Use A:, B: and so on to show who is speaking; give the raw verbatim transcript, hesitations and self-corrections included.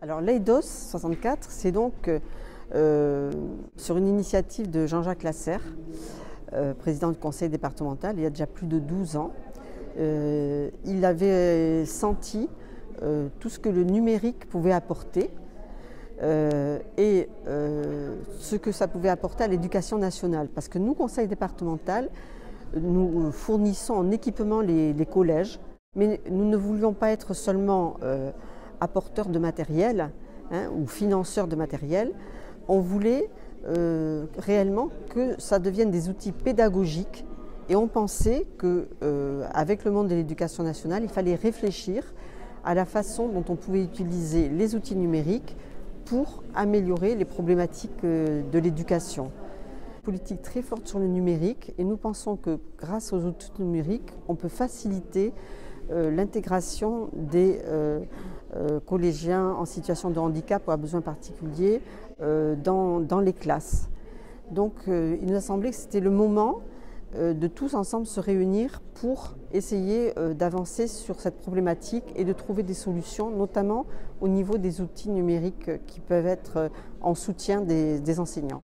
A: Alors l'Eidos soixante-quatre, c'est donc euh, sur une initiative de Jean-Jacques Lasserre, euh, président du conseil départemental, il y a déjà plus de douze ans. Euh, il avait senti euh, tout ce que le numérique pouvait apporter euh, et euh, ce que ça pouvait apporter à l'éducation nationale. Parce que nous, conseil départemental, nous fournissons en équipement les, les collèges, mais nous ne voulions pas être seulement euh, apporteurs de matériel hein, ou financeurs de matériel. On voulait euh, réellement que ça devienne des outils pédagogiques et on pensait qu'avec euh, le monde de l'éducation nationale, il fallait réfléchir à la façon dont on pouvait utiliser les outils numériques pour améliorer les problématiques euh, de l'éducation. Politique très forte sur le numérique et nous pensons que grâce aux outils numériques, on peut faciliter euh, l'intégration des euh, euh, collégiens en situation de handicap ou à besoins particuliers euh, dans, dans les classes. Donc euh, il nous a semblé que c'était le moment euh, de tous ensemble se réunir pour essayer euh, d'avancer sur cette problématique et de trouver des solutions, notamment au niveau des outils numériques qui peuvent être en soutien des, des enseignants.